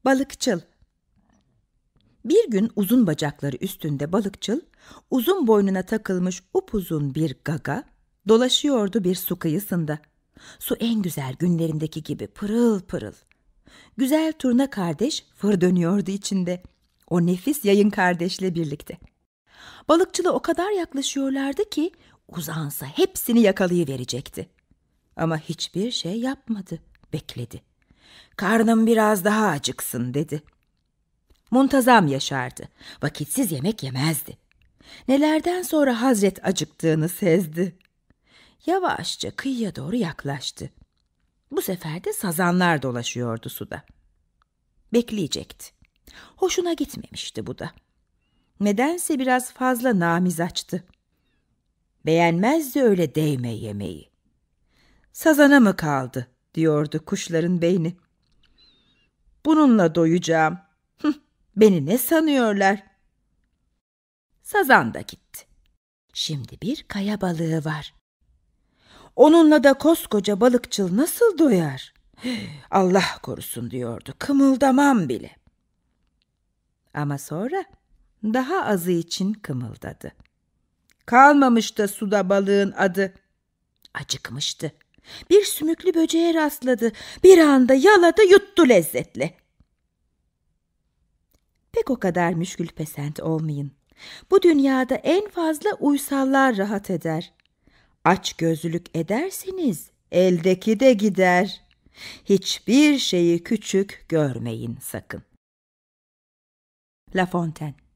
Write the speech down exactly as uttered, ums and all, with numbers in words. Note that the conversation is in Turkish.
Balıkçıl. Bir gün uzun bacakları üstünde balıkçıl, uzun boynuna takılmış upuzun bir gaga, dolaşıyordu bir su kıyısında. Su en güzel günlerindeki gibi pırıl pırıl. Güzel turna kardeş fır dönüyordu içinde. O nefis yayın kardeşle birlikte. Balıkçıla o kadar yaklaşıyorlardı ki uzansa hepsini yakalayıverecekti. Ama hiçbir şey yapmadı, bekledi. Karnım biraz daha acıksın dedi. Muntazam yaşardı. Vakitsiz yemek yemezdi. Nelerden sonra Hazret acıktığını sezdi. Yavaşça kıyıya doğru yaklaştı. Bu sefer de sazanlar dolaşıyordu suda. Bekleyecekti. Hoşuna gitmemişti bu da. Nedense biraz fazla namizaçtı. Beğenmezdi öyle değme yemeği. Sazana mı kaldı diyordu kuşların beyni. Bununla doyacağım. Hıh, beni ne sanıyorlar? Sazan da gitti. Şimdi bir kaya balığı var. Onunla da koskoca balıkçıl nasıl doyar? Allah korusun diyordu, kımıldamam bile. Ama sonra daha azı için kımıldadı. Kalmamıştı suda balığın adı. Acıkmıştı. Bir sümüklü böceğe rastladı. Bir anda yaladı yuttu lezzetle. Pek o kadar müşkülpesent olmayın. Bu dünyada en fazla uysallar rahat eder. Açgözlülük ederseniz eldeki de gider. Hiçbir şeyi küçük görmeyin sakın. La Fontaine.